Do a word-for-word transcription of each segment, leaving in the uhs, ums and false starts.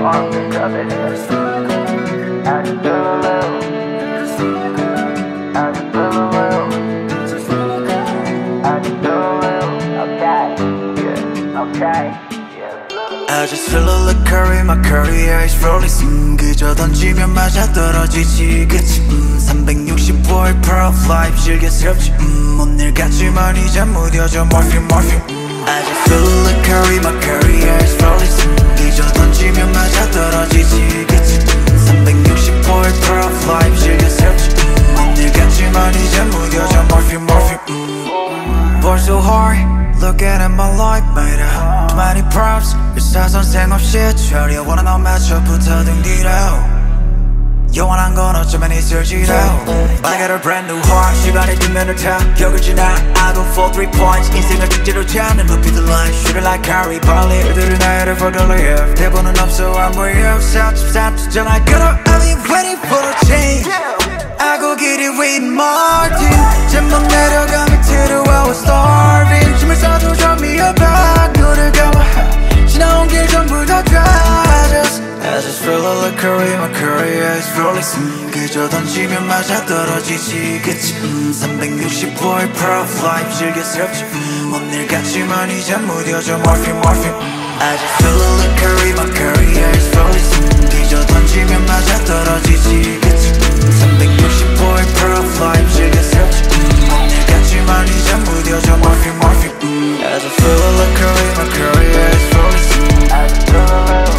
I just feel a Lil Curry, my career is rolling. 음, 그저 던지면 맞아 떨어지지 그치 음, 삼백육십오일 Pearl Life 즐겨스럽지 음, 오늘같지만 이제 무뎌져 morphine morphine 음, I just feel a Lil Curry, my career is rolling. 음, 그저 던지면 맞아 떨어지지 그치 음, 삼백육십오일 Pearl Life 즐겨스럽지 음, 오늘같지만 이제 무뎌져 morphine morphine 음, Work so hard, looking at my life made out too many props 의사 선생 없이 처리해 원한 너 맞춰부터 등 뒤로 영원한 건 어쩌면 있을지도 I got a brand new heart 시간이 뒷면을 타 벽을 지나 I go for three points 인생을 직지로 잡는 높이 the line Shoot it like Curry 빨리 애들은 나를 for the live 대본은 없어 I'm way up 사십삼 주정할 거로 I've been waiting for a change I go get it with Martin 잠못 내려가면 들어와 was starving 춤을 쏴도 점이 없다 너를 감아 지나온 길 전부 다 dry I just, I just feel a Lil Curry my career is rolling 음, 그저 던지면 맞아 떨어지지 그치 음, 삼백육십오일 Pearl Life 즐겨스럽지 음, 오늘같지만 이제 무뎌져 morphine morphine 음, I just feel a Lil Curry my career is rolling 음, 그저 던지면 맞아 떨어지지 그치 음, 삼백육십오일 Pearl Life 즐겨스럽지 음, 오늘같지만 이제 무뎌져 morphine morphine 음, I just feel a Lil Curry my career is rolling I just feel a little,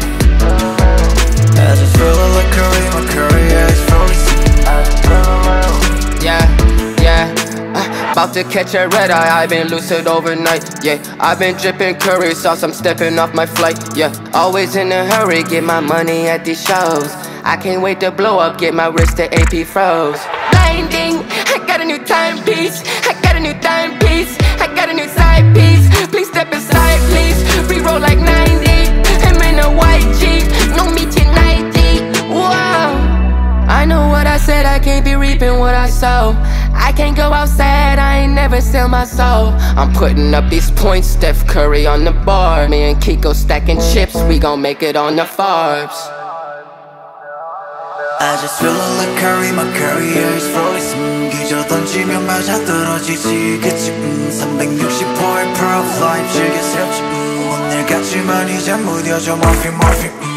I just feel a Lil Curry, my career is rolling I just feel a little Yeah, yeah uh, About to catch a red eye, I've been lucid overnight Yeah, I've been dripping curry sauce, I'm stepping off my flight Yeah, always in a hurry, get my money at these shows I can't wait to blow up, get my wrist to A P froze Blinding, I got a new timepiece I got a new timepiece I got a new side piece Please step aside, please Reroll like ninety I'm in a white Jeep No meet you ninety Wow I know what I said I can't be reaping what I sow I can't go outside I ain't never sell my soul I'm putting up these points Steph Curry on the bar Me and Kiko stacking chips We gon' make it on the Forbes I just feel a Lil Curry, my career is rolling 음, 그저 던지면 맞아 떨어지지 그치 음, 삼백육십오일 Pearl Life 즐겨스럽지 음, 오늘같지만 이제 무뎌져 morphine morphine 음.